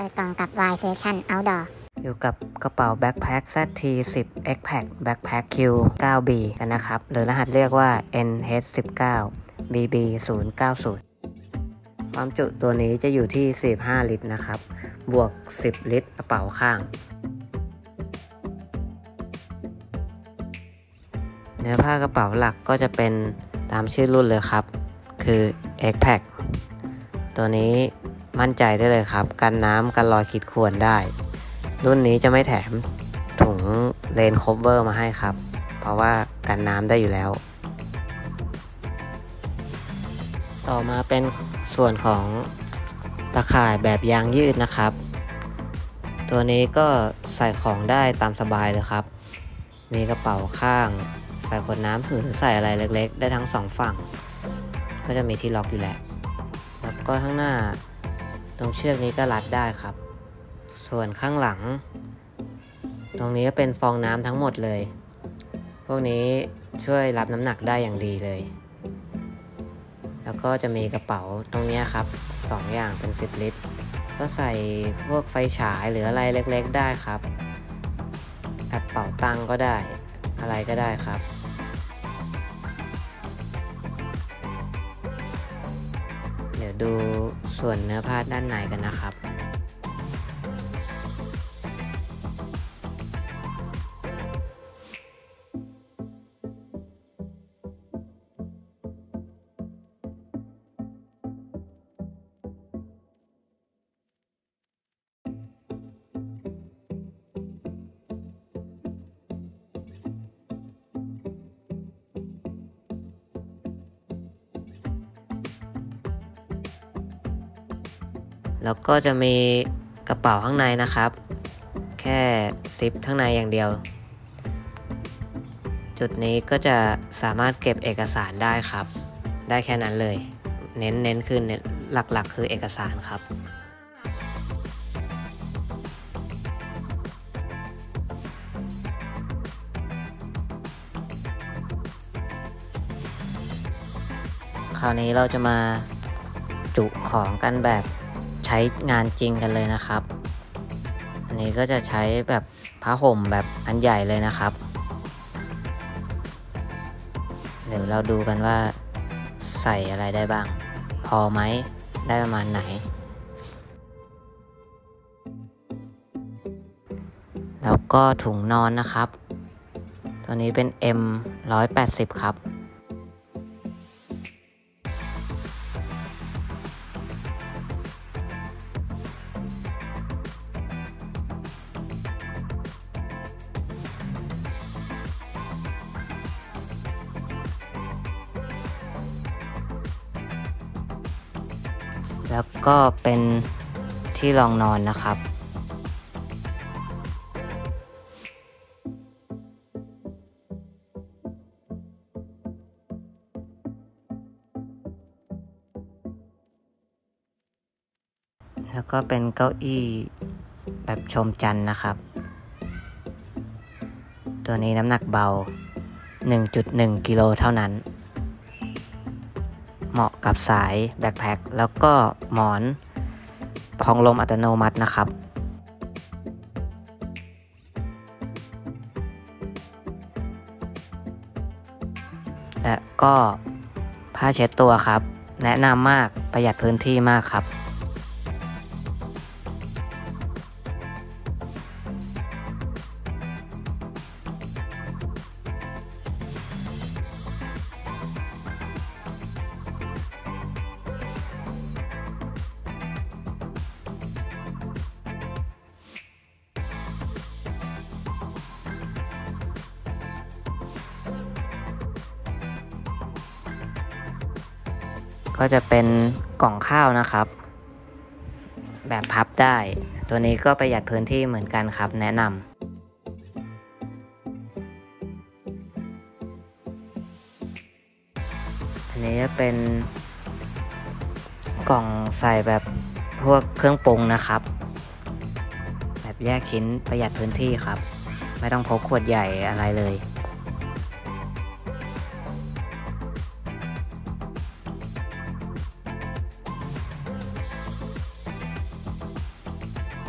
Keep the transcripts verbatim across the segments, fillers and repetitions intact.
ดกล่องกับ Y Selection Outdoor อยู่กับกระเป๋า Backpack แซด ที สิบ เอ็กซ์ Pack Backpack คิว ไนน์ บี กันนะครับหรือรหัสเรียกว่า เอ็น เอช สิบเก้า บี บี ศูนย์ เก้า ศูนย์ ความจุตัวนี้จะอยู่ที่สี่สิบห้าลิตรนะครับบวกสิบลิตรกระเป๋าข้างเนื้อผ้ากระเป๋าหลักก็จะเป็นตามชื่อรุ่นเลยครับคือ เอ็กซ์ Pack ตัวนี้มั่นใจได้เลยครับกันน้ำกันรอยขีดข่วนได้รุ่นนี้จะไม่แถมถุงเลนคัฟเวอร์มาให้ครับเพราะว่ากันน้ำได้อยู่แล้วต่อมาเป็นส่วนของตะข่ายแบบยางยืดนะครับตัวนี้ก็ใส่ของได้ตามสบายเลยครับมีกระเป๋าข้างใส่ขวดน้ำหรือใส่อะไรเล็กๆได้ทั้งสองฝั่งก็จะมีที่ล็อกอยู่แล้วแล้วก็ข้างหน้าตรงเชือกนี้ก็รัดได้ครับส่วนข้างหลังตรงนี้ก็เป็นฟองน้ำทั้งหมดเลยพวกนี้ช่วยรับน้ำหนักได้อย่างดีเลยแล้วก็จะมีกระเป๋าตรงนี้ครับสองอย่างเป็นสิบลิตรก็ใส่พวกไฟฉายหรืออะไรเล็กๆได้ครับแอปเป๋าตังก็ได้อะไรก็ได้ครับเดี๋ยวดูส่วนเนื้อผ้าด้านในกันนะครับแล้วก็จะมีกระเป๋าข้างในนะครับแค่ซิปข้างในอย่างเดียวจุดนี้ก็จะสามารถเก็บเอกสารได้ครับได้แค่นั้นเลยเน้นเน้นคือเน้นหลักๆคือเอกสารครับคราวนี้เราจะมาจุของกันแบบใช้งานจริงกันเลยนะครับอันนี้ก็จะใช้แบบผ้าห่มแบบอันใหญ่เลยนะครับเดี๋ยวเราดูกันว่าใส่อะไรได้บ้างพอไหมได้ประมาณไหนแล้วก็ถุงนอนนะครับตัวนี้เป็น เอ็ม หนึ่งร้อยแปดสิบ ครับแล้วก็เป็นที่รองนอนนะครับแล้วก็เป็นเก้าอี้แบบชมจันทร์นะครับตัวนี้น้ำหนักเบา หนึ่งจุดหนึ่ง กิโลเท่านั้นเหมาะกับสายแบ็คแพ็คแล้วก็หมอนพองลมอัตโนมัตินะครับและก็ผ้าเช็ดตัวครับแนะนำมากประหยัดพื้นที่มากครับก็จะเป็นกล่องข้าวนะครับแบบพับได้ตัวนี้ก็ประหยัดพื้นที่เหมือนกันครับแนะนำอันนี้จะเป็นกล่องใส่แบบพวกเครื่องปรุงนะครับแบบแยกชิ้นประหยัดพื้นที่ครับไม่ต้องพกขวดใหญ่อะไรเลย แ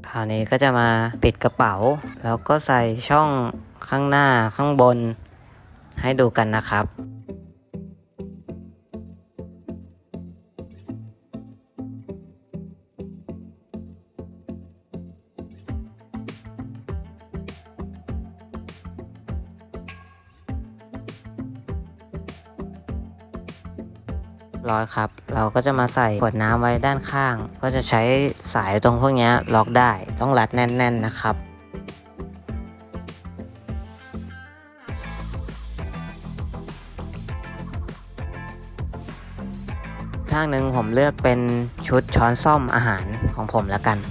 คราวนี้ก็จะมาปิดกระเป๋าแล้วก็ใส่ช่องข้างหน้าข้างบนให้ดูกันนะครับร้อยครับเราก็จะมาใส่ขวดน้ำไว้ด้านข้างก็จะใช้สายตรงพวกนี้ล็อกได้ต้องรัดแน่นๆนะครับข้างหนึ่งผมเลือกเป็นชุดช้อนซ่อมอาหารของผมแล้วกัน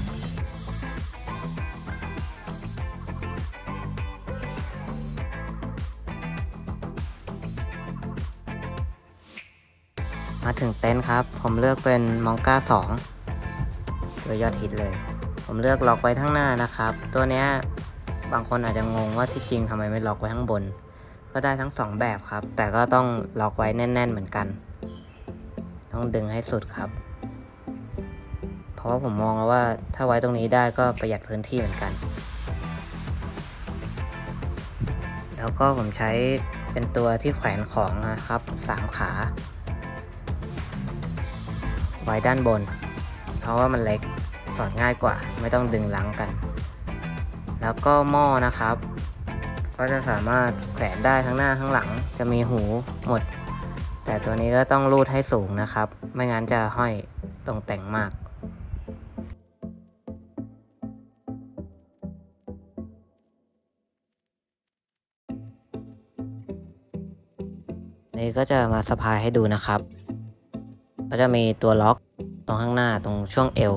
มาถึงเต็นท์ครับผมเลือกเป็นมองก้าสองตัวยอดฮิตเลยผมเลือกล็อกไว้ข้างหน้านะครับตัวเนี้ยบางคนอาจจะงงว่าที่จริงทำไมไม่ล็อกไว้ข้างบนก็ได้ทั้งสองแบบครับแต่ก็ต้องล็อกไว้แน่นๆเหมือนกันต้องดึงให้สุดครับเพราะว่าผมมองว่าถ้าไว้ตรงนี้ได้ก็ประหยัดพื้นที่เหมือนกันแล้วก็ผมใช้เป็นตัวที่แขวนของนะครับสามขาไว้ด้านบนเพราะว่ามันเล็กสอดง่ายกว่าไม่ต้องดึงลังกันแล้วก็หม้อนะครับก็จะสามารถแขวนได้ทั้งหน้าทั้งหลังจะมีหูหมดแต่ตัวนี้ก็ต้องรูดให้สูงนะครับไม่งั้นจะห้อยตรงแต่งมากนี่ก็จะมาสะพายให้ดูนะครับก็จะมีตัวล็อกตรงข้างหน้าตรงช่วงเอว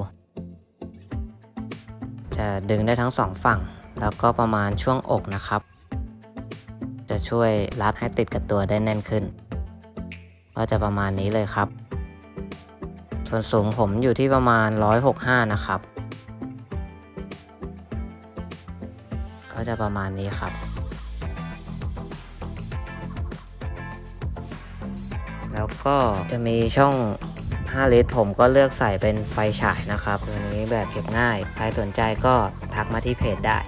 จะดึงได้ทั้งสองฝั่งแล้วก็ประมาณช่วงอกนะครับจะช่วยรัดให้ติดกับตัวได้แน่นขึ้นก็จะประมาณนี้เลยครับส่วนสูงผมอยู่ที่ประมาณหนึ่งร้อยหกสิบห้านะครับก็จะประมาณนี้ครับแล้วก็จะมีช่องห้าลิตรผมก็เลือกใส่เป็นไฟฉายนะครับตัวนี้แบบเก็บง่ายใครสนใจก็ทักมาที่เพจได้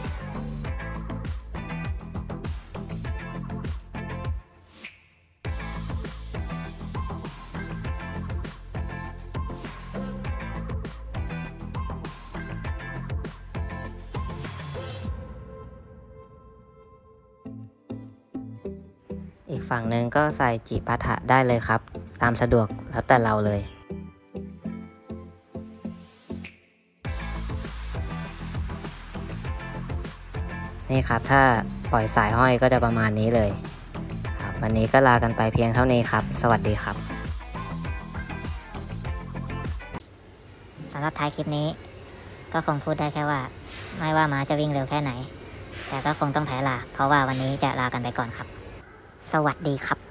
อีกฝั่งหนึ่งก็ใส่จิปาถะได้เลยครับตามสะดวกแล้วแต่เราเลยนี่ครับถ้าปล่อยสายห้อยก็จะประมาณนี้เลยครับวันนี้ก็ลากันไปเพียงเท่านี้ครับสวัสดีครับสำหรับท้ายคลิปนี้ก็คงพูดได้แค่ว่าไม่ว่าม้าจะวิ่งเร็วแค่ไหนแต่ก็คงต้องแพ้ลาเพราะว่าวันนี้จะลากันไปก่อนครับสวัสดีครับ